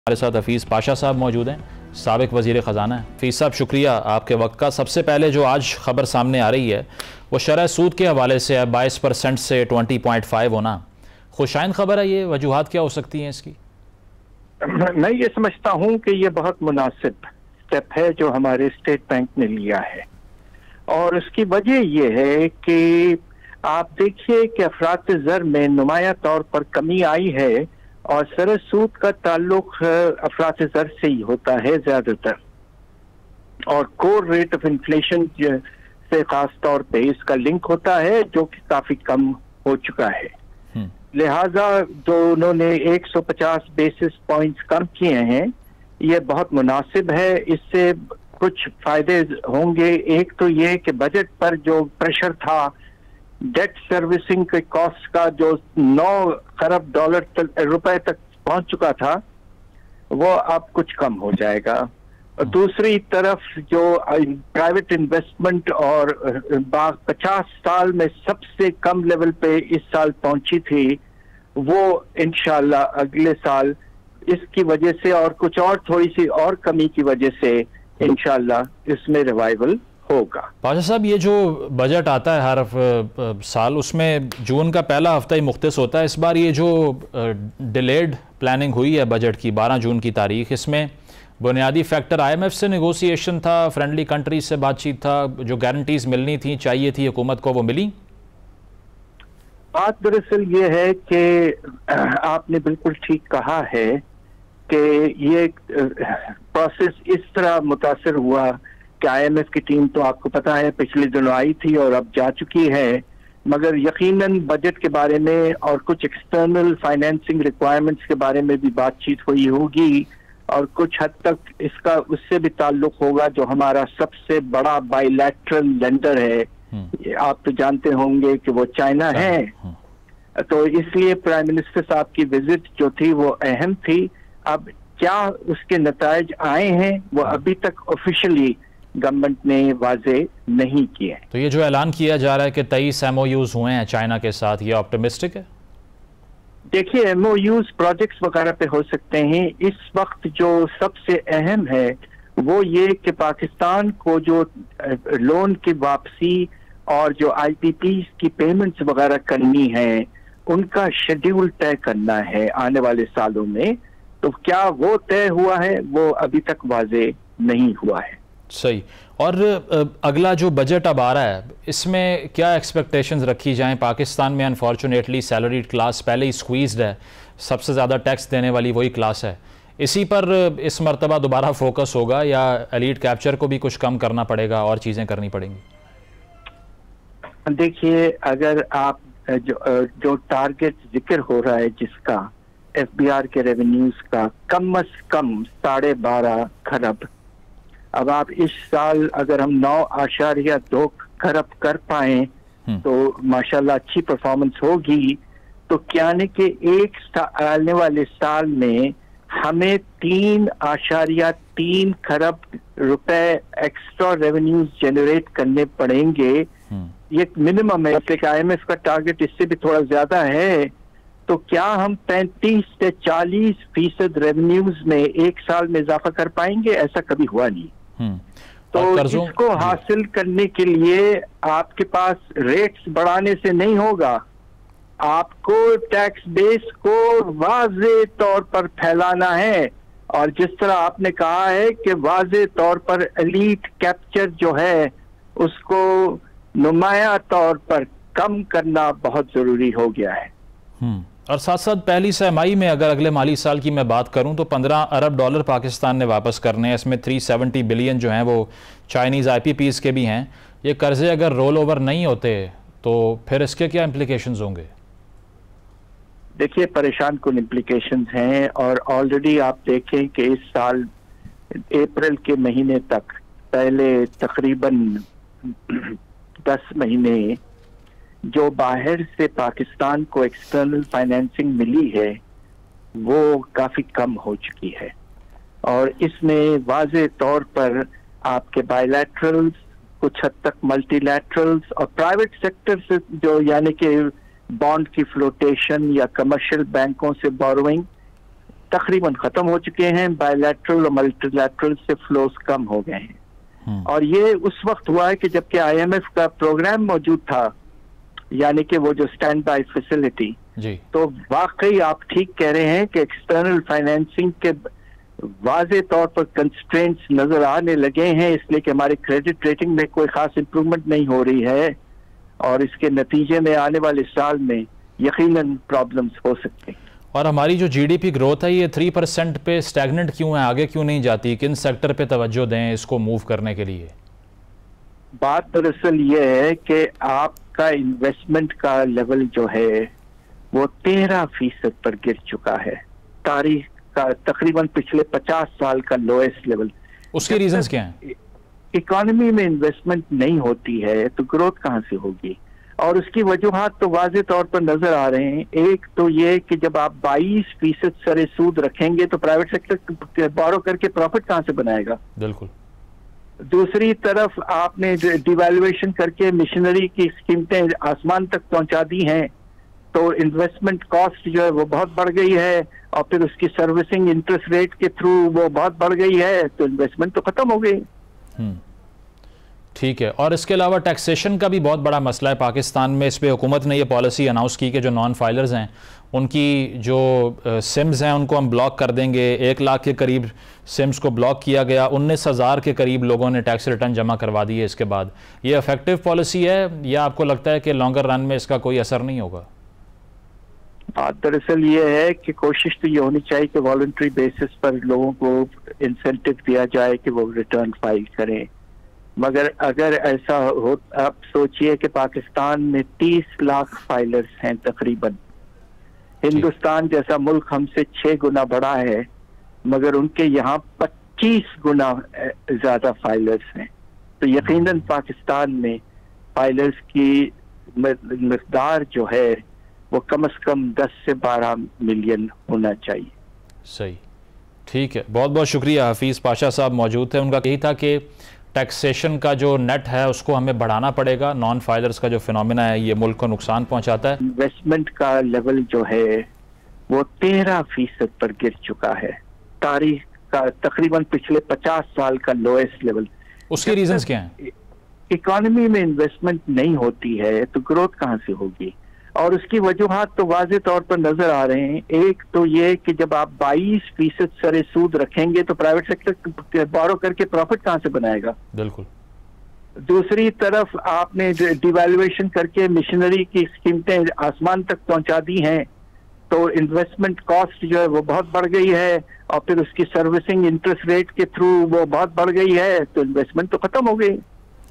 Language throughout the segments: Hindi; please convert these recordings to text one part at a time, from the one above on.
हमारे साथ हफीज़ पाशा साहब मौजूद हैं, साबिक वज़ीर ख़जाना है। हफीज़ साहब, शुक्रिया आपके वक्त का। सबसे पहले जो आज ख़बर सामने आ रही है वो शरह सूद के हवाले से है, 22% से 20.5 होना। खुशाइन ख़बर है ये, वजूहात क्या हो सकती हैं इसकी? मैं ये समझता हूँ कि ये बहुत मुनासिब स्टेप है जो हमारे स्टेट बैंक ने लिया है, और उसकी वजह यह है कि आप देखिए कि अफरात ज़र में नुमाया तौर पर कमी आई है, और शरह सूद का ताल्लुक अफरात ज़र से ही होता है ज्यादातर, और कोर रेट ऑफ इन्फ्लेशन से खास तौर पे इसका लिंक होता है जो कि काफी कम हो चुका है। लिहाजा जो उन्होंने 150 बेसिस पॉइंट्स कम किए हैं, ये बहुत मुनासिब है। इससे कुछ फायदे होंगे। एक तो ये कि बजट पर जो प्रेशर था, डेट सर्विसिंग के कॉस्ट का जो 9 खरब रुपए तक पहुंच चुका था, वो अब कुछ कम हो जाएगा। और दूसरी तरफ जो प्राइवेट इन्वेस्टमेंट और 50 साल में सबसे कम लेवल पे इस साल पहुंची थी, वो इंशाल्लाह अगले साल इसकी वजह से और कुछ और थोड़ी सी और कमी की वजह से इंशाल्लाह इसमें रिवाइवल होगा। पाशा साहब, ये जो बजट आता है हर साल, उसमें जून का पहला हफ्ता ही मुख्तस होता है। इस बार ये जो डिलेड प्लानिंग हुई है बजट की, 12 जून की तारीख, इसमें बुनियादी फैक्टर IMF से नेगोशिएशन था, फ्रेंडली कंट्रीज से बातचीत था, जो गारंटीज मिलनी थी, चाहिए थी हुकूमत को, वो मिली? बात दरअसल ये है कि आपने बिल्कुल ठीक कहा है कि ये प्रोसेस इस तरह मुतासर हुआ कि IMF की टीम तो आपको पता है पिछले दिनों आई थी और अब जा चुकी है, मगर यकीनन बजट के बारे में और कुछ एक्सटर्नल फाइनेंसिंग रिक्वायरमेंट्स के बारे में भी बातचीत हुई होगी, और कुछ हद तक इसका उससे भी ताल्लुक होगा जो हमारा सबसे बड़ा बायलैटरल लेंडर है। आप तो जानते होंगे कि वो चाइना है। तो इसलिए प्राइम मिनिस्टर साहब की विजिट जो थी वो अहम थी। अब क्या उसके नतायज आए हैं वो अभी तक ऑफिशियली गवर्नमेंट ने वाजे नहीं किए। तो ये जो ऐलान किया जा रहा है कि 23 MOUs हुए हैं चाइना के साथ, ये ऑप्टिमिस्टिक है? देखिए, MOUs प्रोजेक्ट्स वगैरह पे हो सकते हैं। इस वक्त जो सबसे अहम है वो ये कि पाकिस्तान को जो लोन की वापसी और जो IPP की पेमेंट्स वगैरह करनी है, उनका शेड्यूल तय करना है आने वाले सालों में। तो क्या वो तय हुआ है? वो अभी तक वाजे नहीं हुआ है। सही। और अगला जो बजट अब आ रहा है, इसमें क्या एक्सपेक्टेशंस रखी जाएं? पाकिस्तान में अनफॉर्चुनेटली सैलरीड क्लास पहले ही स्क्वीज्ड है, सबसे ज़्यादा टैक्स देने वाली वही क्लास है। इसी पर इस मरतबा दोबारा फोकस होगा या एलीट कैप्चर को भी कुछ कम करना पड़ेगा और चीज़ें करनी पड़ेंगी? देखिए, अगर आप जो टारगेट जिक्र हो रहा है जिसका FBR के रेवेन्यूज का कम से कम 12.5 खरब, अब आप इस साल अगर हम 9.2 खरब कर पाए तो माशाल्लाह अच्छी परफॉर्मेंस होगी। तो क्या ने के आने वाले साल में हमें 3.3 खरब रुपए एक्स्ट्रा रेवेन्यूज जनरेट करने पड़ेंगे। ये मिनिमम है, IMF का टारगेट इससे भी थोड़ा ज्यादा है। तो क्या हम 35 से 40% रेवेन्यूज में एक साल में इजाफा कर पाएंगे? ऐसा कभी हुआ नहीं। तो इसको हासिल करने के लिए आपके पास रेट्स बढ़ाने से नहीं होगा, आपको टैक्स बेस को वाज़े तौर पर फैलाना है। और जिस तरह आपने कहा है कि वाज़े तौर पर एलीट कैप्चर जो है उसको नुमाया तौर पर कम करना बहुत जरूरी हो गया है। और साथ साथ पहली सहमाही में अगर अगले माली साल की मैं बात करूं तो $15 अरब पाकिस्तान ने वापस करने हैं। इसमें 370 बिलियन जो हैं वो चाइनीज़ IPPs के भी हैं। ये कर्जे अगर रोल ओवर नहीं होते तो फिर इसके क्या इम्प्लीकेशंस होंगे? देखिए, परेशान कुन इम्प्लीकेशंस हैं, और ऑलरेडी आप देखें कि इस साल अप्रैल के महीने तक पहले तकरीबन 10 महीने जो बाहर से पाकिस्तान को एक्सटर्नल फाइनेंसिंग मिली है वो काफी कम हो चुकी है, और इसमें वाज़े तौर पर आपके बायलैटरल्स, कुछ हद तक मल्टीलैटरल्स और प्राइवेट सेक्टर से जो यानी कि बॉन्ड की फ्लोटेशन या कमर्शियल बैंकों से बोरोइंग, तकरीबन खत्म हो चुके हैं। बायलैटरल और मल्टीलैटरल से फ्लोस कम हो गए हैं। और ये उस वक्त हुआ है कि जबकि IMF का प्रोग्राम मौजूद था, यानी कि वो जो स्टैंड बाय फैसिलिटी। तो वाकई आप ठीक कह रहे हैं कि एक्सटर्नल फाइनेंसिंग के वाज़े तौर पर कंस्ट्रेंट्स नजर आने लगे हैं, इसलिए कि हमारी क्रेडिट रेटिंग में कोई खास इंप्रूवमेंट नहीं हो रही है, और इसके नतीजे में आने वाले साल में यकीनन प्रॉब्लम्स हो सकते हैं। और हमारी जो GDP ग्रोथ है ये 3% पे स्टैगनेंट क्यों है, आगे क्यों नहीं जाती? किन सेक्टर पे तवज्जो दें इसको मूव करने के लिए? बात दरअसल ये है कि आपका इन्वेस्टमेंट का लेवल जो है वो 13% पर गिर चुका है, तारीख का तकरीबन पिछले 50 साल का लोएस्ट लेवल। उसके रीजंस क्या हैं? इकोनॉमी में इन्वेस्टमेंट नहीं होती है तो ग्रोथ कहाँ से होगी? और उसकी वजूहात तो वाज़े तौर पर नजर आ रहे हैं। एक तो ये कि जब आप 22% सरे सूद रखेंगे तो प्राइवेट सेक्टर बोरो करके प्रॉफिट कहाँ से बनाएगा? बिल्कुल। दूसरी तरफ आपने डिवैल्यूएशन करके मिशनरी की कीमतें आसमान तक पहुंचा दी हैं, तो इन्वेस्टमेंट कॉस्ट जो है वो बहुत बढ़ गई है, और फिर उसकी सर्विसिंग इंटरेस्ट रेट के थ्रू वो बहुत बढ़ गई है, तो इन्वेस्टमेंट तो खत्म हो गई। ठीक है। और इसके अलावा टैक्सेशन का भी बहुत बड़ा मसला है पाकिस्तान में। इस पर हुकूमत ने ये पॉलिसी अनाउंस की कि जो नॉन फाइलर्स हैं उनकी जो सिम्स हैं उनको हम ब्लॉक कर देंगे। 1 लाख के करीब सिम्स को ब्लॉक किया गया, 19,000 के करीब लोगों ने टैक्स रिटर्न जमा करवा दिए। इसके बाद ये इफेक्टिव पॉलिसी है या आपको लगता है कि लॉन्गर रन में इसका कोई असर नहीं होगा? दरअसल ये है कि कोशिश तो ये होनी चाहिए कि वॉलंटरी बेसिस पर लोगों को इंसेंटिव दिया जाए कि वो रिटर्न फाइल करें, मगर अगर ऐसा हो, आप सोचिए कि पाकिस्तान में 30 लाख फाइलर्स हैं तकरीबन। हिंदुस्तान जैसा मुल्क हमसे 6 गुना बड़ा है, मगर उनके यहाँ 25 गुना ज्यादा फाइलर्स हैं। तो यकीनन पाकिस्तान में फाइलर्स की मिकदार जो है वो कम से कम 10 से 12 मिलियन होना चाहिए। सही, ठीक है। बहुत बहुत शुक्रिया। हफीज़ पाशा साहब मौजूद थे। उनका यही था कि टैक्सेशन का जो नेट है उसको हमें बढ़ाना पड़ेगा। नॉन फाइलर्स का जो फिनोमिना है ये मुल्क को नुकसान पहुंचाता है। इन्वेस्टमेंट का लेवल जो है वो 13% पर गिर चुका है, तारीख का तकरीबन पिछले 50 साल का लोएस्ट लेवल। उसके रीजंस क्या हैं? इकोनॉमी में इन्वेस्टमेंट नहीं होती है तो ग्रोथ कहाँ से होगी? और उसकी वजूहात तो वाज़े तौर पर नजर आ रहे हैं। एक तो ये कि जब आप 22% सरे सूद रखेंगे तो प्राइवेट सेक्टर बोरो करके प्रॉफिट कहाँ से बनाएगा? बिल्कुल। दूसरी तरफ आपने डिवैल्यूएशन करके मिशनरी की कीमतें आसमान तक पहुंचा दी हैं, तो इन्वेस्टमेंट कॉस्ट जो है वो बहुत बढ़ गई है, और फिर उसकी सर्विसिंग इंटरेस्ट रेट के थ्रू वो बहुत बढ़ गई है, तो इन्वेस्टमेंट तो खत्म हो गई।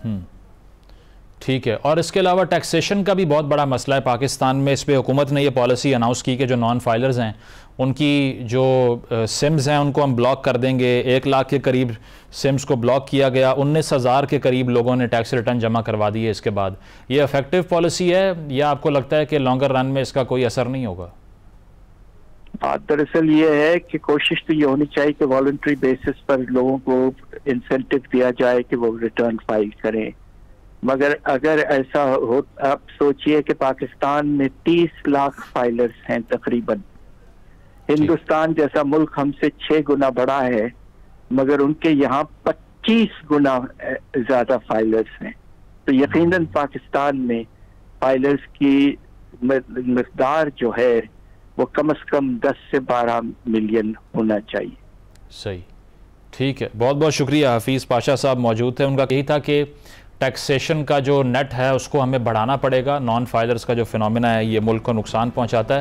ठीक है। और इसके अलावा टैक्सेशन का भी बहुत बड़ा मसला है पाकिस्तान में। इस पर हुकूमत ने ये पॉलिसी अनाउंस की कि जो नॉन फाइलर्स हैं उनकी जो सिम्स हैं उनको हम ब्लॉक कर देंगे। 1 लाख के करीब सिम्स को ब्लॉक किया गया, 19,000 के करीब लोगों ने टैक्स रिटर्न जमा करवा दिए। इसके बाद ये इफेक्टिव पॉलिसी है या आपको लगता है कि लॉन्गर रन में इसका कोई असर नहीं होगा? दरअसल ये है कि कोशिश तो ये होनी चाहिए कि वॉलंटरी बेसिस पर लोगों को इंसेंटिव दिया जाए कि वो रिटर्न फाइल करें, मगर अगर ऐसा हो, आप सोचिए कि पाकिस्तान में 30 लाख फाइलर्स हैं तकरीबन। हिंदुस्तान जैसा मुल्क हमसे 6 गुना बड़ा है, मगर उनके यहाँ 25 गुना ज्यादा फाइलर्स हैं। तो यकीनन पाकिस्तान में फाइलर्स की मिकदार जो है वो कम से कम 10 से 12 मिलियन होना चाहिए। सही, ठीक है। बहुत बहुत शुक्रिया। हफीज़ पाशा साहब मौजूद थे। उनका यही था कि टैक्सेशन का जो नेट है उसको हमें बढ़ाना पड़ेगा। नॉन फाइलर्स का जो फिनोमिना है ये मुल्क को नुकसान पहुंचाता है।